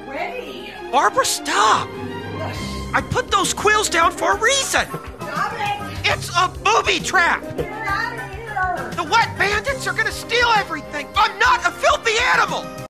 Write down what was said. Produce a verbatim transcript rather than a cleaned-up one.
away. Barbara, stop. I put those quills down for a reason. Stop it. It's a booby trap. Get out of here. The wet bandits are gonna steal everything. I'm not a filthy animal.